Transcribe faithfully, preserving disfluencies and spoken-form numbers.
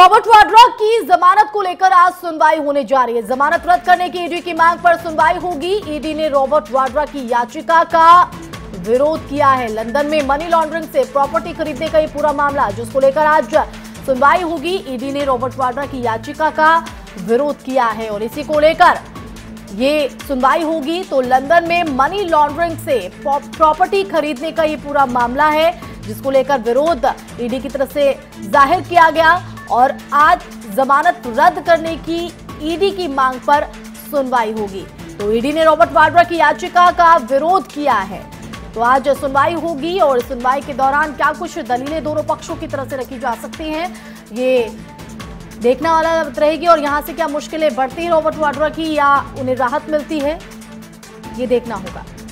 Robert Vadra की जमानत को लेकर आज सुनवाई होने जा रही है। जमानत रद्द करने की ईडी की मांग पर सुनवाई होगी। ईडी ने रॉबर्ट वाड्रा की याचिका का विरोध किया है। लंदन में मनी लॉन्ड्रिंग से प्रॉपर्टी खरीदने का ये पूरा मामला जिसको लेकर आज सुनवाई होगी। ईडी ने रॉबर्ट वाड्रा की याचिका का विरोध किया है और इसी को लेकर ये सुनवाई होगी। तो लंदन में मनी लॉन्ड्रिंग से प्रॉपर्टी खरीदने का ये पूरा मामला है जिसको लेकर विरोध ईडी की तरफ से जाहिर किया गया और आज जमानत रद्द करने की ईडी की मांग पर सुनवाई होगी। तो ईडी ने रॉबर्ट वाड्रा की याचिका का विरोध किया है। तो आज सुनवाई होगी और सुनवाई के दौरान क्या कुछ दलीलें दोनों पक्षों की तरफ से रखी जा सकती हैं ये देखने वाला रहेगी और यहां से क्या मुश्किलें बढ़ती है रॉबर्ट वाड्रा की या उन्हें राहत मिलती है ये देखना होगा।